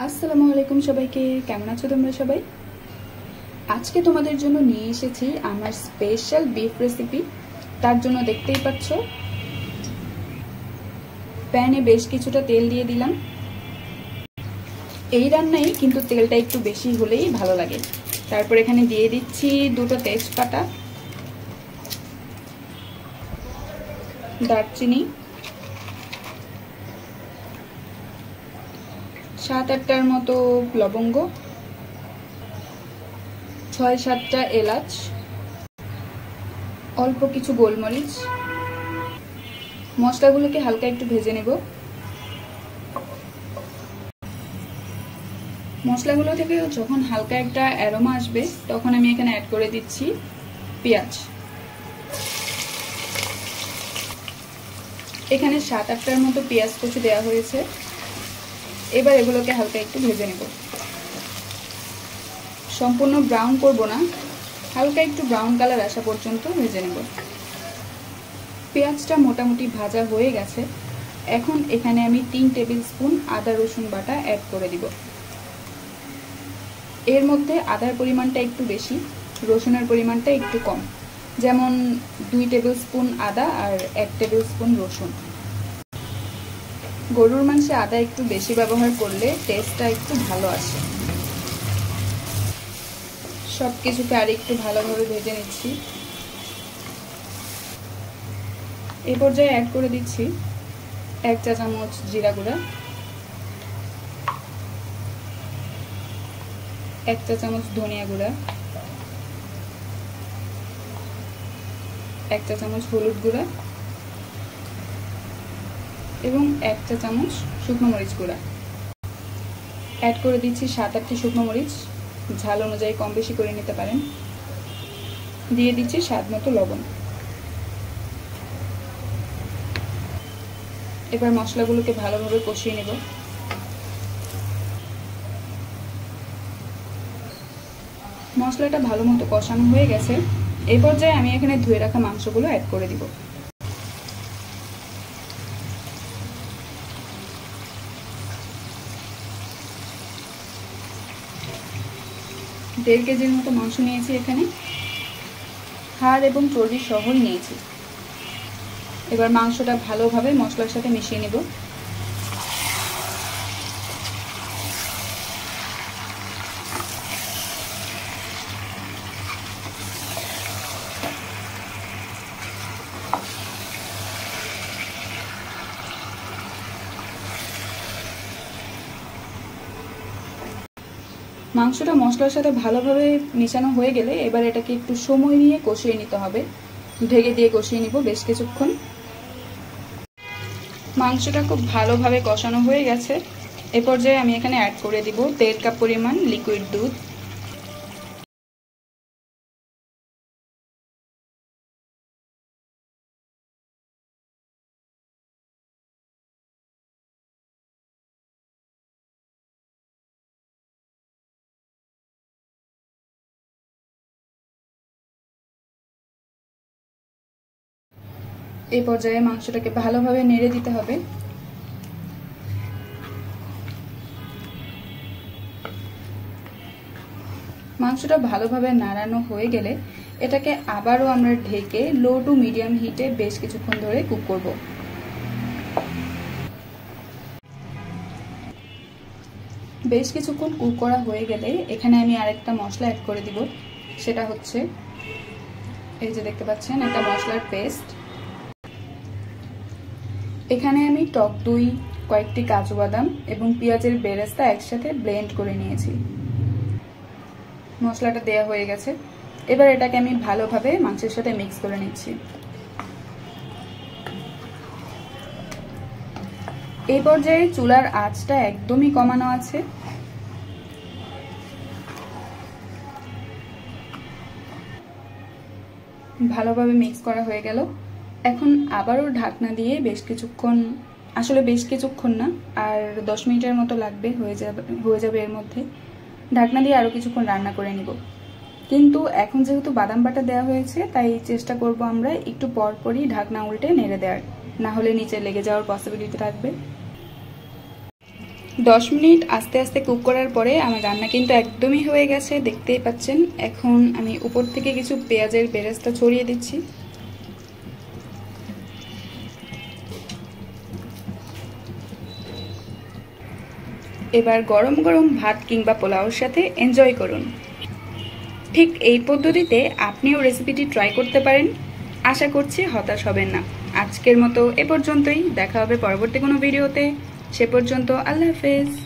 আসসালামু আলাইকুম সবাইকে, কেমন আছো তোমরা সবাই? আজকে তোমাদের জন্য নিয়ে এসেছি আমার স্পেশাল বিফ রেসিপি। তার জন্য দেখতেই পাচ্ছ প্যানে বেশ কিছুটা তেল দিয়ে দিলাম। এই রান্নায় কিন্তু তেলটা একটু বেশি হলেই ভালো লাগে। তারপর এখানে দিয়ে দিচ্ছি দুটো তেজপাতা, দারচিনি, 7-8টার মতো লবঙ্গ, 6-7টা এলাচ, অল্প কিছু গোলমরিচ। মশলাগুলোকে হালকা একটু ভেজে নেব। মশলাগুলো থেকে যখন হালকা একটা অ্যারোমা আসবে তখন আমি এখানে অ্যাড করে দিচ্ছি পেঁয়াজ। এখানে 7-8টার মতো পেঁয়াজ কুচি দেওয়া হয়েছে। এবার এগুলোকে হালকা একটু ভেজে নেব। সম্পূর্ণ ব্রাউন করব না, হালকা একটু ব্রাউন কালার আসা পর্যন্ত ভেজে নেব। পেঁয়াজটা মোটামুটি ভাজা হয়ে গেছে। এখন এখানে আমি 3 টেবিল স্পুন আদা রসুন বাটা অ্যাড করে দিব। এর মধ্যে আদার পরিমাণটা একটু বেশি, রসুনের পরিমাণটা একটু কম, যেমন 2 টেবিল স্পুন আদা আর 1 টেবিল স্পুন রসুন। গরুর মাংসে আদা একটু বেশি ব্যবহার করলে টেস্টটা একটু ভালো আসে। সব কিছুকে আর একটু ভালোভাবে ভেজে নিচ্ছি। এই পর্যায়ে অ্যাড করে দিচ্ছি 1 চা চামচ জিরা গুঁড়া, 1 চা চামচ ধনিয়া গুঁড়া, 1 চা চামচ হলুদ গুঁড়া এবং 1 চা চামচ শুকনো মরিচ গুঁড়া। অ্যাড করে দিচ্ছি 7-8টি শুকনো মরিচ, ঝাল অনুযায়ী কম বেশি করে নিতে পারেন। দিয়ে দিচ্ছি স্বাদ মতো লবণ। এবার মশলাগুলোকে ভালোভাবে কষিয়ে নেব। মশলাটা ভালো মতো কষানো হয়ে গেছে। এই পর্যায়ে আমি এখানে ধুয়ে রাখা মাংসগুলো অ্যাড করে দিব। দেড় কেজির মতো মাংস নিয়েছি। এখানে হাড় এবং চর্বি সহই নিয়েছি। এবার মাংসটা ভালোভাবে মশলার সাথে মিশিয়ে নেব। মাংসটা মশলার সাথে ভালোভাবে মিশানো হয়ে গেলে এবার এটাকে একটু সময় নিয়ে কষিয়ে নিতে হবে। ঢেকে দিয়ে কষিয়ে নিব বেশ কিছুক্ষণ। মাংসটা খুব ভালোভাবে কষানো হয়ে গেছে। এ পর্যায়ে আমি এখানে অ্যাড করে দিব 1.5 কাপ পরিমাণ লিকুইড দুধ। এই পর্যায়ে মাংসটাকে ভালোভাবে নেড়ে দিতে হবে। মাংসটা ভালোভাবে নাড়ানো হয়ে গেলে এটাকে আবারও আমরা ঢেকে লো টু মিডিয়াম হিটে বেশ কিছুক্ষণ ধরে কুক করব। বেশ কিছুক্ষণ কুক করা হয়ে গেলে এখানে আমি আরেকটা মশলা অ্যাড করে দিব। সেটা হচ্ছে এই যে দেখতে পাচ্ছেন একটা মশলার পেস্ট। এখানে আমি টক দই, কয়েকটি কাজু বাদাম এবং পেঁয়াজের বেরেস্তা একসাথে ব্লেন্ড করে নিয়েছি। মশলাটা দেয়া হয়ে গেছে। এবার এটাকে আমি ভালোভাবে মাংসের সাথে মিক্স করে নিচ্ছি। এই পর্যায়ে চুলার আঁচটা একদমই কমানো আছে। ভালোভাবে মিক্স করা হয়ে গেল। এখন আবারও ঢাকনা দিয়ে বেশ কিছুক্ষণ, আসলে বেশ কিছুক্ষণ না, আর 10 মিনিটের মতো লাগবে, হয়ে যাবে এর মধ্যে। ঢাকনা দিয়ে আরও কিছুক্ষণ রান্না করে নিব। কিন্তু এখন যেহেতু বাদাম বাটা দেওয়া হয়েছে তাই চেষ্টা করব আমরা একটু পরপরই ঢাকনা উল্টে নেড়ে দেওয়ার, না হলে নিচে লেগে যাওয়ার পসিবিলিটি থাকবে। 10 মিনিট আস্তে আস্তে কুক করার পরে আমার রান্না কিন্তু একদমই হয়ে গেছে, দেখতেই পাচ্ছেন। এখন আমি উপর থেকে কিছু পেঁয়াজের বেরেস্তা ছড়িয়ে দিচ্ছি। এবার গরম গরম ভাত কিংবা পোলাওর সাথে এনজয় করুন। ঠিক এই পদ্ধতিতে আপনিও রেসিপিটি ট্রাই করতে পারেন। আশা করছি হতাশ হবেন না। আজকের মতো এ পর্যন্তই, দেখা হবে পরবর্তী কোনো ভিডিওতে। সে পর্যন্ত আল্লাহ হাফেজ।